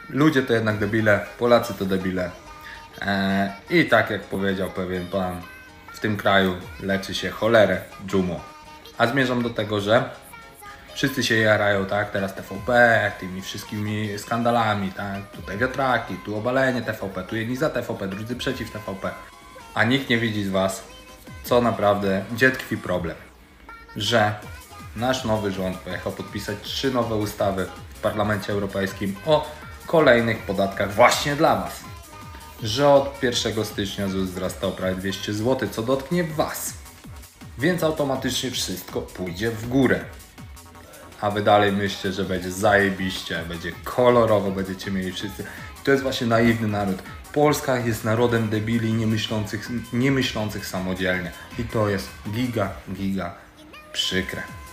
ludzie to jednak debile, Polacy to debile. I tak jak powiedział pewien pan, w tym kraju leczy się cholerę dżumą. A zmierzam do tego, że wszyscy się jarają, tak, teraz TVP, tymi wszystkimi skandalami, tak, tutaj wiatraki, tu obalenie TVP, tu jedni za TVP, drudzy przeciw TVP. A nikt nie widzi z was, co naprawdę, gdzie tkwi problem. Że nasz nowy rząd pojechał podpisać 3 nowe ustawy w Parlamencie Europejskim o kolejnych podatkach właśnie dla was. Że od 1 stycznia ZUS wzrasta o prawie 200 zł, co dotknie was. Więc automatycznie wszystko pójdzie w górę. A wy dalej myślicie, że będzie zajebiście, będzie kolorowo, będziecie mieli wszyscy. To jest właśnie naiwny naród. Polska jest narodem debili nie myślących samodzielnie. I to jest giga przykre.